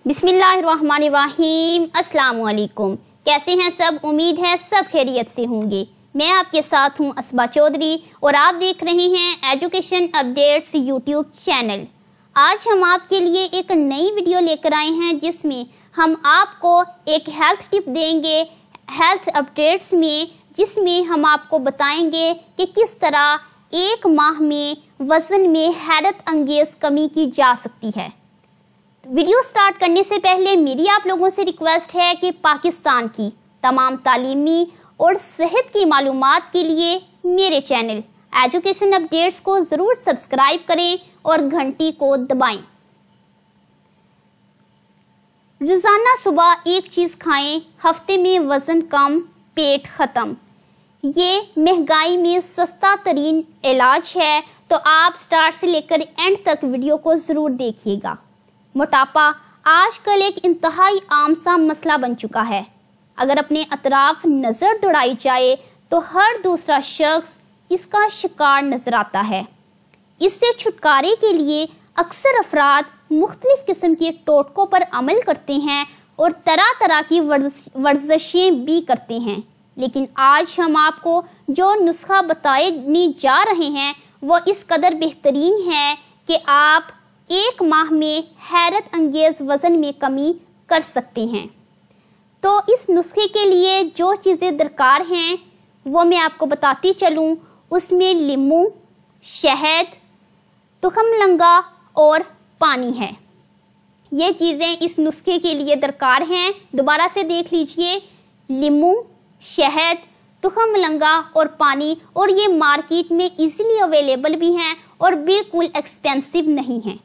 बिस्मिल्लाहिर्रहमानिर्रहीम। अस्सलाम वालेकुम। कैसे हैं सब? उम्मीद है सब खैरियत से होंगे। मैं आपके साथ हूं असबा चौधरी और आप देख रहे हैं एजुकेशन अपडेट्स यूट्यूब चैनल। आज हम आपके लिए एक नई वीडियो लेकर आए हैं जिसमें हम आपको एक हेल्थ टिप देंगे हेल्थ अपडेट्स में, जिसमें हम आपको बताएंगे कि किस तरह एक माह में वजन में हैरत अंगेज कमी की जा सकती है। वीडियो स्टार्ट करने से पहले मेरी आप लोगों से रिक्वेस्ट है कि पाकिस्तान की तमाम तालीमी और सेहत की मालूमात के लिए मेरे चैनल एजुकेशन अपडेट्स को ज़रूर सब्सक्राइब करें और घंटी को दबाएं। रोज़ाना सुबह एक चीज़ खाएं, हफ्ते में वज़न कम, पेट ख़त्म। ये महंगाई में सस्ता तरीन इलाज है, तो आप स्टार्ट से लेकर एंड तक वीडियो को ज़रूर देखिएगा। मोटापा आजकल एक इंतहाई आम सा मसला बन चुका है। अगर अपने अतराफ नज़र दौड़ाई जाए तो हर दूसरा शख्स इसका शिकार नजर आता है। इससे छुटकारे के लिए अक्सर अफराद मुख्तलिफ किस्म के टोटकों पर अमल करते हैं और तरह तरह की वर्जिशें भी करते हैं, लेकिन आज हम आपको जो नुस्खा बताने जा रहे हैं वो इस कदर बेहतरीन है कि आप एक माह में हैरत अंगेज वजन में कमी कर सकते हैं। तो इस नुस्खे के लिए जो चीज़ें दरकार हैं वो मैं आपको बताती चलूँ। उसमें लीमू, शहद, तुखमलंगा और पानी है। ये चीज़ें इस नुस्खे के लिए दरकार हैं। दोबारा से देख लीजिए, लीमू, शहद, तुखमलंगा और पानी, और ये मार्केट में इजीली अवेलेबल भी हैं और बिल्कुल एक्सपेंसिव नहीं हैं।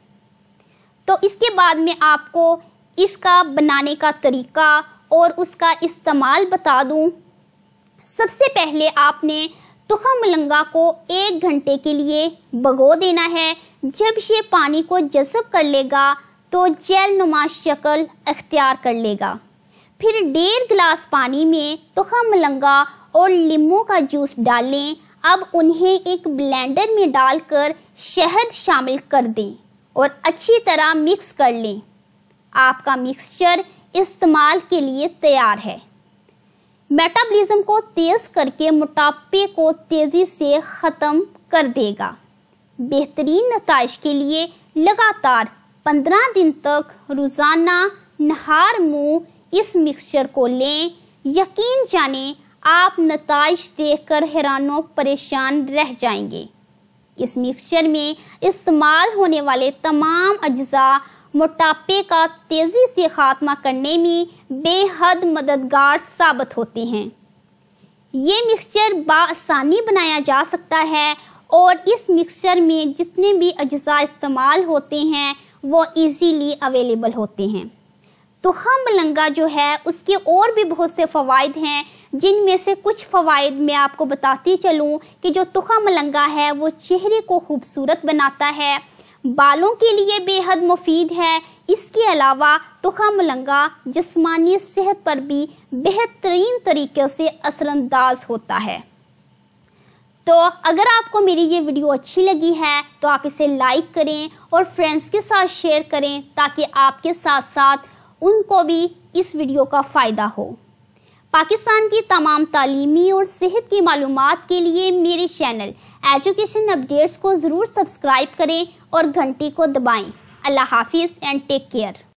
तो इसके बाद में आपको इसका बनाने का तरीका और उसका इस्तेमाल बता दूं। सबसे पहले आपने तुखमलंगा को 1 घंटे के लिए भिगो देना है। जब ये पानी को जज़ब कर लेगा तो जेल नुमा शक्ल अख्तियार कर लेगा। फिर 1.5 गिलास पानी में तुखमलंगा और लीमू का जूस डालें। अब उन्हें एक ब्लेंडर में डालकर शहद शामिल कर दें और अच्छी तरह मिक्स कर लें। आपका मिक्सचर इस्तेमाल के लिए तैयार है। मेटाबॉलिज्म को तेज करके मोटापे को तेजी से ख़त्म कर देगा। बेहतरीन नताइज के लिए लगातार 15 दिन तक रोज़ाना नहार मुंह इस मिक्सचर को लें। यकीन जाने आप नताइज देखकर हैरानो परेशान रह जाएंगे। इस मिक्सचर में इस्तेमाल होने वाले तमाम अज्जा मोटापे का तेज़ी से खात्मा करने में बेहद मददगार साबित होते हैं। ये मिक्सचर बाआसानी बनाया जा सकता है और इस मिक्सचर में जितने भी अज्जा इस्तेमाल होते हैं वो इजीली अवेलेबल होते हैं। तुखमलंगा जो है उसके और भी बहुत से फ़वाइद हैं, जिनमें से कुछ फ़वाइद मैं आपको बताती चलूँ कि जो तुखमलंगा है वो चेहरे को खूबसूरत बनाता है, बालों के लिए बेहद मुफीद है। इसके अलावा तुखमलंगा जिस्मानी सेहत पर भी बेहतरीन तरीके से असरअंदाज होता है। तो अगर आपको मेरी ये वीडियो अच्छी लगी है तो आप इसे लाइक करें और फ्रेंड्स के साथ शेयर करें, ताकि आपके साथ साथ उनको भी इस वीडियो का फ़ायदा हो। पाकिस्तान की तमाम तालीमी और सेहत की मालूमात के लिए मेरे चैनल एजुकेशन अपडेट्स को ज़रूर सब्सक्राइब करें और घंटी को दबाएं। अल्लाह हाफिज़ एंड टेक केयर।